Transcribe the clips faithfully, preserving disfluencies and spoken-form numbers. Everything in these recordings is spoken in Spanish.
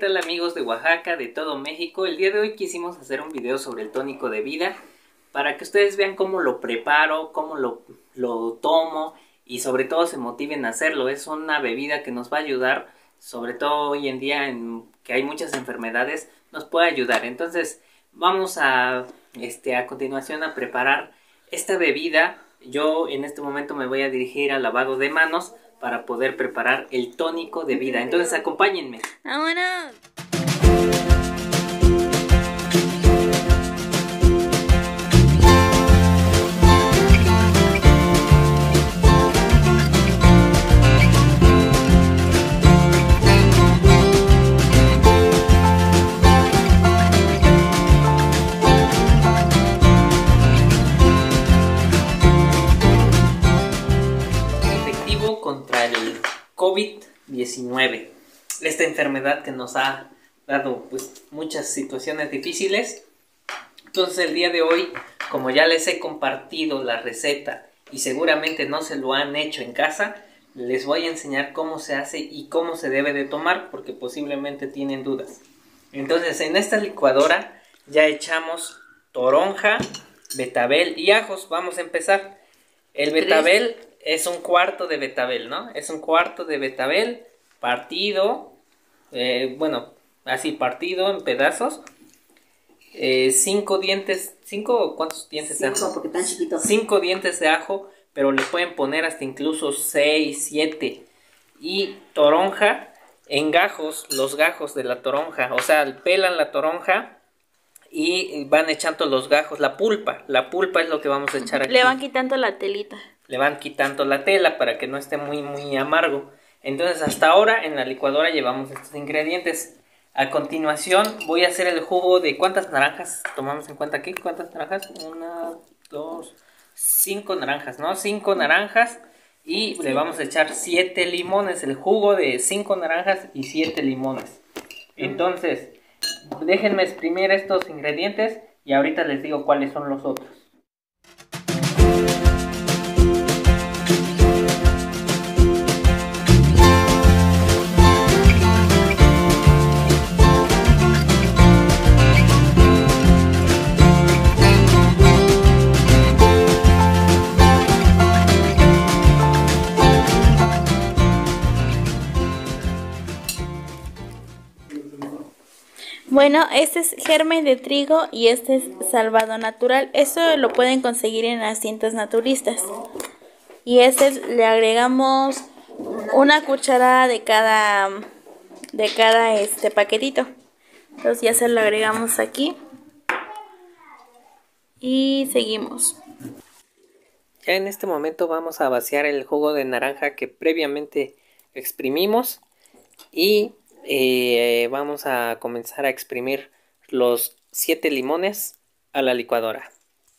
tal amigos de Oaxaca, de todo México? El día de hoy quisimos hacer un video sobre el tónico de vida para que ustedes vean cómo lo preparo, cómo lo, lo tomo y sobre todo se motiven a hacerlo. Es una bebida que nos va a ayudar, sobre todo hoy en día en que hay muchas enfermedades, nos puede ayudar. Entonces vamos a, este, a continuación a preparar esta bebida. Yo en este momento me voy a dirigir al lavado de manos para poder preparar el tónico de vida. Entonces acompáñenme. ¡Vámonos! Contra el COVID diecinueve, esta enfermedad que nos ha dado pues muchas situaciones difíciles. Entonces el día de hoy, como ya les he compartido la receta y seguramente no se lo han hecho en casa, les voy a enseñar cómo se hace y cómo se debe de tomar, porque posiblemente tienen dudas. Entonces en esta licuadora ya echamos toronja, betabel y ajos. Vamos a empezar. El betabel es un cuarto de betabel, ¿no? Es un cuarto de betabel partido, eh, bueno, así partido en pedazos. Eh, cinco dientes, cinco, ¿cuántos dientes cinco, de ajo? Porque tan chiquito. Cinco dientes de ajo, pero le pueden poner hasta incluso seis, siete. Y toronja en gajos, los gajos de la toronja, o sea, pelan la toronja y van echando los gajos, la pulpa, la pulpa es lo que vamos a echar aquí. Le van quitando la telita. Le van quitando la tela para que no esté muy muy amargo. Entonces hasta ahora en la licuadora llevamos estos ingredientes. A continuación voy a hacer el jugo de ¿cuántas naranjas tomamos en cuenta aquí? ¿Cuántas naranjas? Una, dos, cinco naranjas, ¿no? Cinco naranjas y sí. Le vamos a echar siete limones, el jugo de cinco naranjas y siete limones. Entonces déjenme exprimir estos ingredientes y ahorita les digo cuáles son los otros. Bueno, este es germen de trigo y este es salvado natural. Esto lo pueden conseguir en las tiendas naturistas. Y este le agregamos una cucharada de cada de cada este paquetito. Entonces ya se lo agregamos aquí. Y seguimos. Ya en este momento vamos a vaciar el jugo de naranja que previamente exprimimos y Eh, vamos a comenzar a exprimir los siete limones a la licuadora.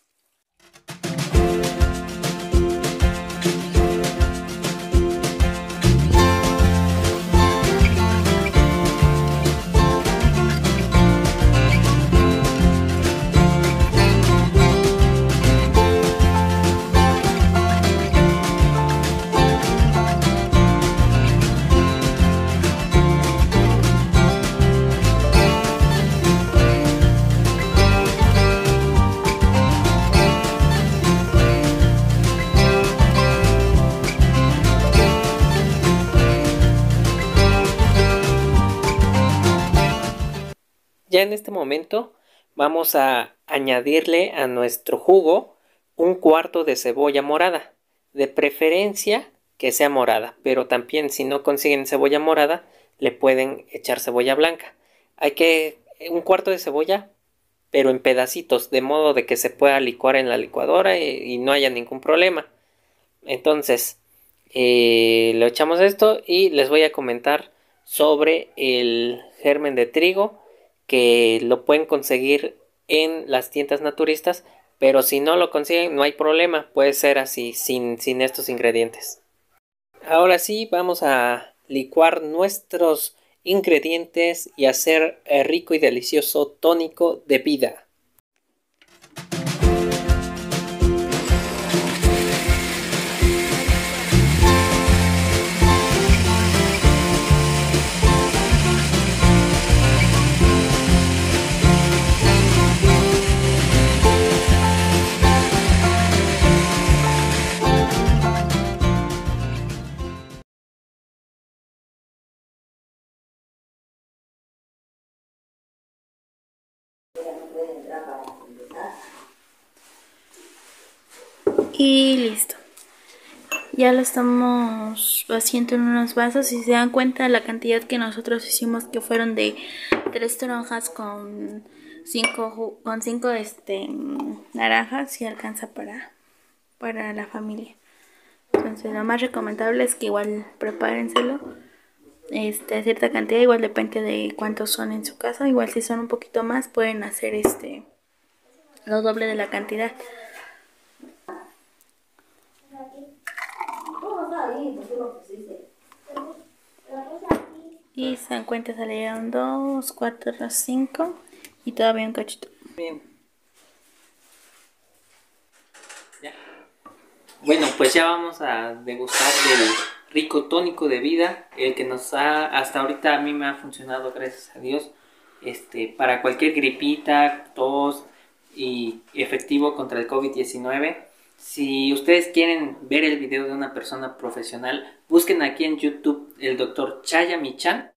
Ya en este momento vamos a añadirle a nuestro jugo un cuarto de cebolla morada. De preferencia que sea morada, pero también si no consiguen cebolla morada, le pueden echar cebolla blanca. Hay que un cuarto de cebolla, pero en pedacitos, de modo de que se pueda licuar en la licuadora y, y no haya ningún problema. Entonces, eh, le echamos esto y les voy a comentar sobre el germen de trigo, que lo pueden conseguir en las tiendas naturistas, pero si no lo consiguen no hay problema, puede ser así sin, sin estos ingredientes. Ahora sí vamos a licuar nuestros ingredientes y hacer el rico y delicioso tónico de vida. Y listo. Ya lo estamos haciendo en unos vasos. Si se dan cuenta, la cantidad que nosotros hicimos, que fueron de tres toronjas con cinco, con cinco este, naranjas, si alcanza para, para la familia. Entonces lo más recomendable es que igual prepárenselo este, a cierta cantidad, igual depende de cuántos son en su casa. Igual si son un poquito más pueden hacer este lo doble de la cantidad. Y se dan cuenta, salieron dos, cuatro, cinco y todavía un cachito. Bien. Ya. Bueno, pues ya vamos a degustar del rico tónico de vida, el que nos ha, hasta ahorita a mí me ha funcionado, gracias a Dios, este, para cualquier gripita, tos y efectivo contra el COVID diecinueve. Si ustedes quieren ver el video de una persona profesional, busquen aquí en YouTube el doctor Chaya Michan